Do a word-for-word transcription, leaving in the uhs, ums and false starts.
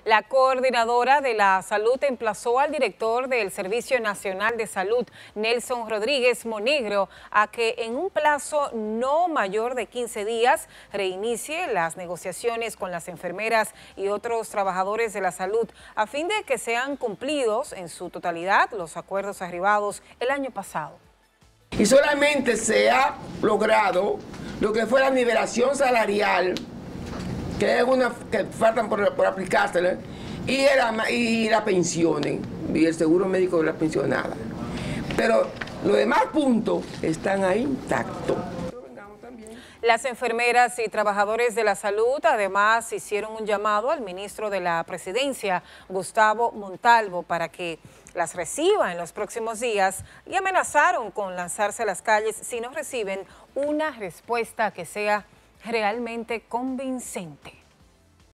La coordinadora de la salud emplazó al director del Servicio Nacional de Salud, Nelson Rodríguez Monegro, a que en un plazo no mayor de quince días reinicie las negociaciones con las enfermeras y otros trabajadores de la salud a fin de que sean cumplidos en su totalidad los acuerdos arribados el año pasado. Y solamente se ha logrado lo que fue la nivelación salarial, que es una que faltan por, por aplicársela, y, la, y las pensiones, y el seguro médico de las pensionadas. Pero los demás puntos están ahí intactos. Las enfermeras y trabajadores de la salud además hicieron un llamado al ministro de la Presidencia, Gustavo Montalvo, para que las reciba en los próximos días y amenazaron con lanzarse a las calles si no reciben una respuesta que sea realmente convincente.